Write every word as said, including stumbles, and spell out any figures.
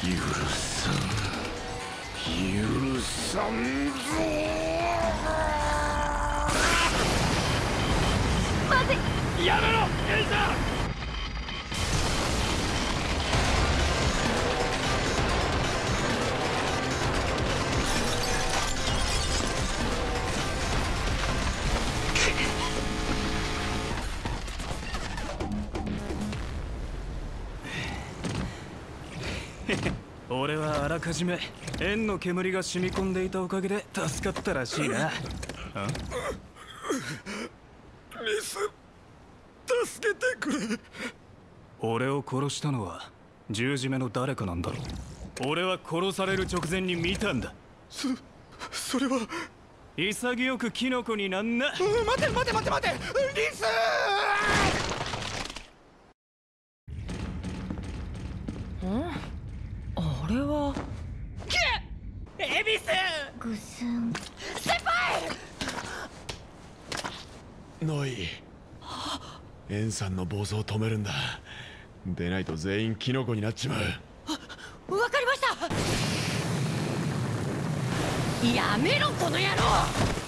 許さん許さんぞ。 まずい。 やめろエイザー。俺はあらかじめ円の煙が染み込んでいたおかげで助かったらしいな。リス、助けてくれ。 俺を殺したのは十字目の誰かなんだろう。俺は殺される直前に見たんだ。 そ、それは潔くキノコになんな。 待て待て待て待て、リス。 ん？あれはエビスぐすん。 先輩。 ノイ、エンさんの暴走を止めるんだ。でないと全員キノコになっちまう。 わかりました。やめろこの野郎。